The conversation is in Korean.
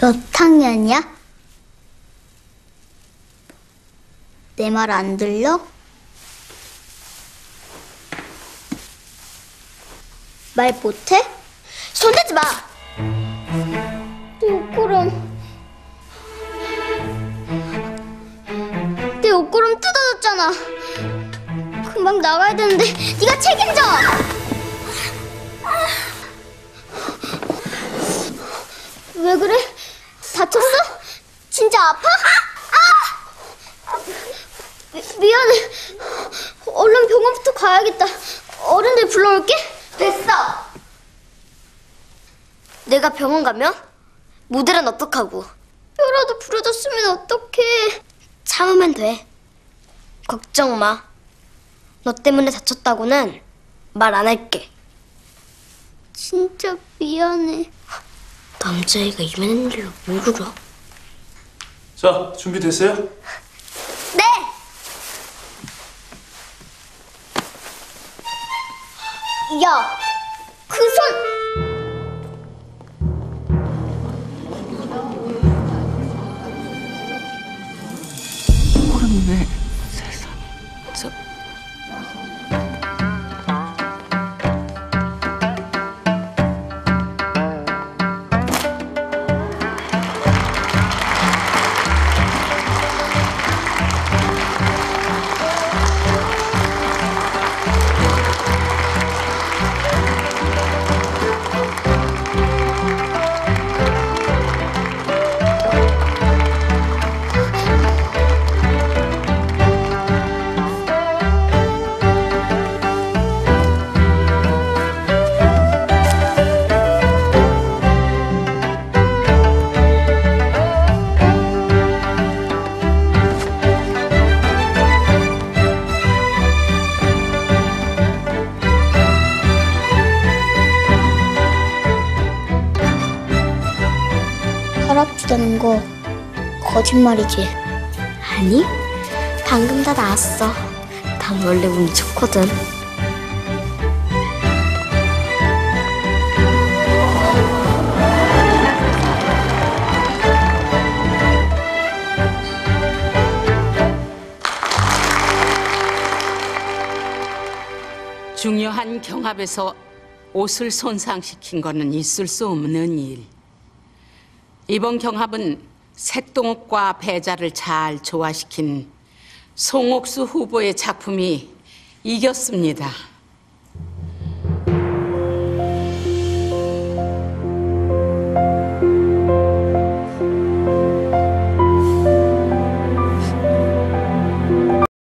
몇 학년이야? 내 말 안 들려? 말 못해? 손대지 마! 내 옷구름. 내 옷구름 뜯어졌잖아. 금방 나가야 되는데 네가 책임져! 왜 그래? 다쳤어? 진짜 아파? 미안해. 얼른 병원부터 가야겠다. 어른들 불러올게. 됐어. 내가 병원 가면 모델은 어떡하고? 뼈라도 부러졌으면 어떡해. 참으면 돼. 걱정 마. 너 때문에 다쳤다고는 말 안 할게. 진짜 미안해. 남자애가 이만한 일로 뭘 그러? 자, 준비됐어요? 네! 야, 그 손! 그런데 세상에 저... 팔 아프다는 거 거짓말이지? 아니, 방금 다 나았어. 난 원래 운이 좋거든. 중요한 경합에서 옷을 손상시킨 거는 있을 수 없는 일. 이번 경합은 색동옥과 배자를 잘 조화시킨 송옥수 후보의 작품이 이겼습니다.